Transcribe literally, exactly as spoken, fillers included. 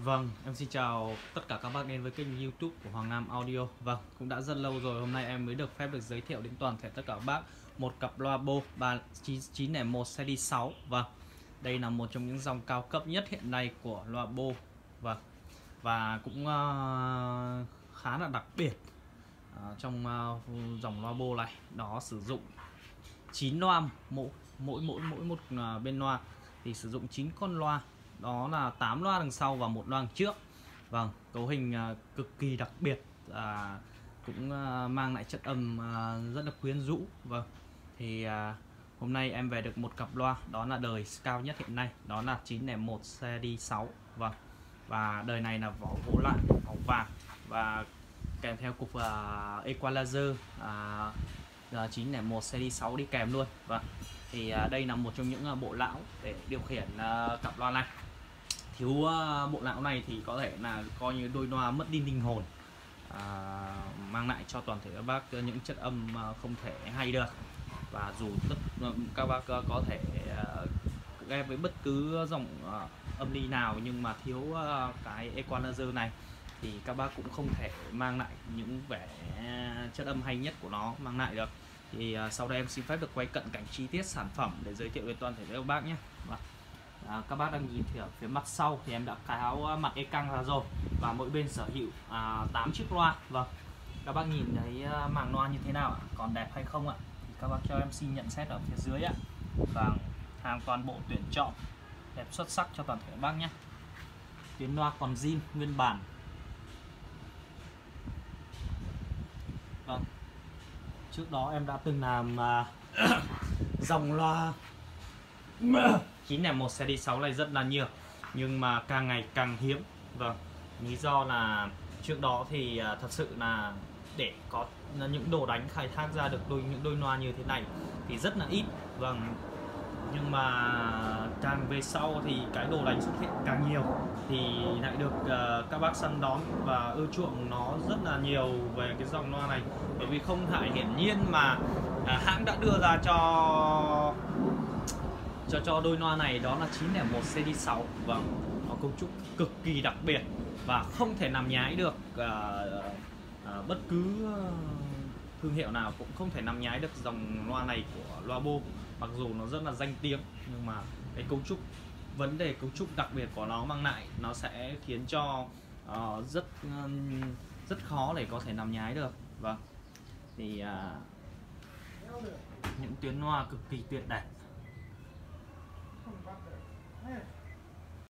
Vâng, em xin chào tất cả các bác đến với kênh YouTube của Hoàng Nam Audio. Vâng, cũng đã rất lâu rồi, hôm nay em mới được phép được giới thiệu đến toàn thể tất cả các bác một cặp loa Bose ba chín không một Series sáu. Vâng, đây là một trong những dòng cao cấp nhất hiện nay của loa Bose. Vâng, và cũng uh, khá là đặc biệt uh, trong uh, dòng loa Bose này, đó sử dụng chín loa, mỗi mỗi mỗi mỗi một uh, bên loa thì sử dụng chín con loa. Đó là tám loa đằng sau và một loa đằng trước. Vâng, cấu hình uh, cực kỳ đặc biệt, uh, cũng uh, mang lại chất âm uh, rất là quyến rũ. Vâng, thì uh, hôm nay em về được một cặp loa, đó là đời cao nhất hiện nay, đó là chín không một Series sáu. Vâng, và đời này là vỏ gỗ lạng màu vàng và kèm theo cục uh, equalizer uh, chín không một Series sáu đi kèm luôn. Vâng, thì uh, đây là một trong những uh, bộ lão để điều khiển uh, cặp loa này. Thiếu uh, bộ lão này thì có thể là coi như đôi loa mất đi linh hồn, à, mang lại cho toàn thể các bác những chất âm uh, không thể hay được. Và dù tất uh, các bác uh, có thể uh, nghe với bất cứ dòng uh, âm ly nào, nhưng mà thiếu uh, cái equalizer này thì các bác cũng không thể mang lại những vẻ chất âm hay nhất của nó mang lại được. Thì uh, sau đây em xin phép được quay cận cảnh chi tiết sản phẩm để giới thiệu đến toàn thể các bác nhé. À, các bác đang nhìn thì ở phía mặt sau thì em đã tháo mặt e căng ra rồi, và mỗi bên sở hữu à, tám chiếc loa. Vâng, các bác nhìn thấy màng loa như thế nào ạ? Còn đẹp hay không ạ? Thì các bác cho em xin nhận xét ở phía dưới ạ. Vâng, hàng toàn bộ tuyển chọn đẹp xuất sắc cho toàn thể các bác nhé. Tuyến loa còn zin nguyên bản. Vâng, trước đó em đã từng làm uh, dòng loa chín không một Series sáu này rất là nhiều, nhưng mà càng ngày càng hiếm. Vâng, lý do là trước đó thì uh, thật sự là để có những đồ đánh khai thác ra được đôi những đôi loa như thế này thì rất là ít. Vâng, nhưng mà càng về sau thì cái đồ đánh xuất hiện càng nhiều thì lại được uh, các bác săn đón và ưa chuộng nó rất là nhiều về cái dòng loa này. Bởi vì không thể hiển nhiên mà uh, hãng đã đưa ra cho cho cho đôi loa này, đó là chín không một Series sáu. Vâng, nó cấu trúc cực kỳ đặc biệt và không thể làm nhái được. uh, uh, bất cứ uh, thương hiệu nào cũng không thể làm nhái được dòng loa này của loa Bose. Mặc dù nó rất là danh tiếng, nhưng mà cái cấu trúc, vấn đề cấu trúc đặc biệt của nó mang lại, nó sẽ khiến cho uh, rất uh, rất khó để có thể làm nhái được. Vâng, thì uh, những tuyến loa cực kỳ tuyệt đẹp.